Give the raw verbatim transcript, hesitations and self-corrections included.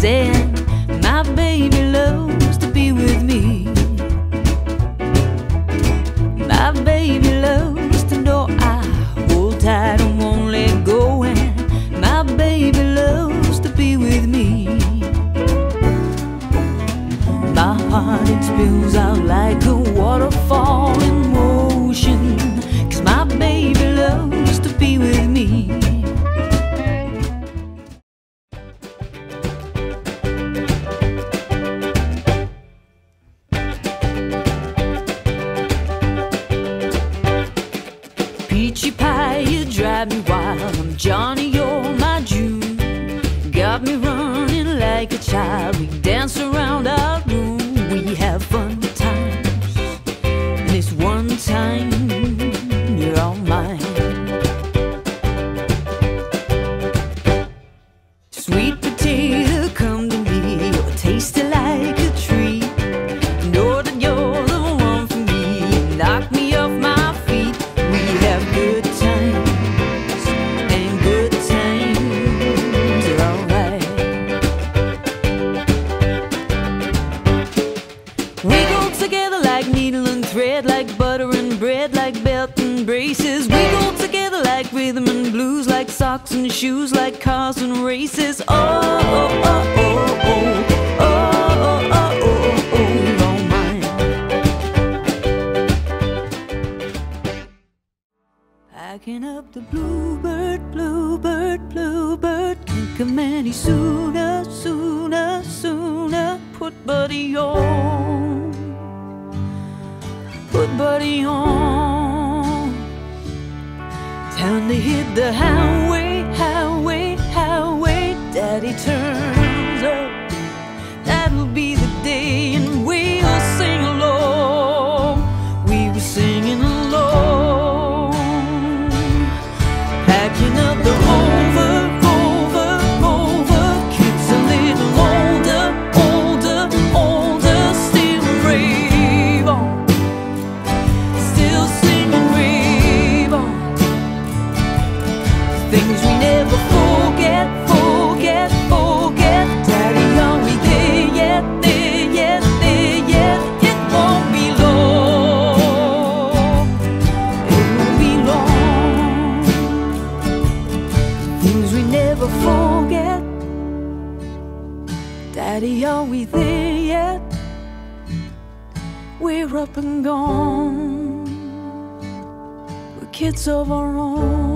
saying my baby loves to be with me. My baby loves to know I hold tight and won't let go, and my baby loves to be with me. My heart, it spills out like a waterfall in motion, 'cause my baby loves to be with me. Peachy pie, you drive me wild. I'm Johnny, you're my June. Got me running like a child. We dance around our room. We have fun times, and it's one time you're all mine. Sweet potato, come to me. You're tasty like a treat. Know that you're the one for me. Knock me off my feet. We have good times, and good times are alright. We go together like needle and thread, like butter and bread, like belt and braces. We go together like rhythm and blues, like socks and shoes, like cars and races. Oh, oh, oh, oh, oh, oh, oh, oh, oh, oh, you're all mine. Packing up the bluebird, bluebird, bluebird. Can't come any sooner, sooner, sooner. Put Buddy on, put Buddy on. Time to hit the highway, highway, highway. Daddy turns up, that'll be the day, and we'll sing along. We were singing along. Packing up the Rover, Rover, Rover. Kids a little older, older, older. Still rave on, still singing rave on. Things we never forget, forget, forget. Daddy, are we there yet, there yet, there yet? It won't be long, it won't be long. Things we never forget. Daddy, are we there yet? We're up and gone, we're kids of our own.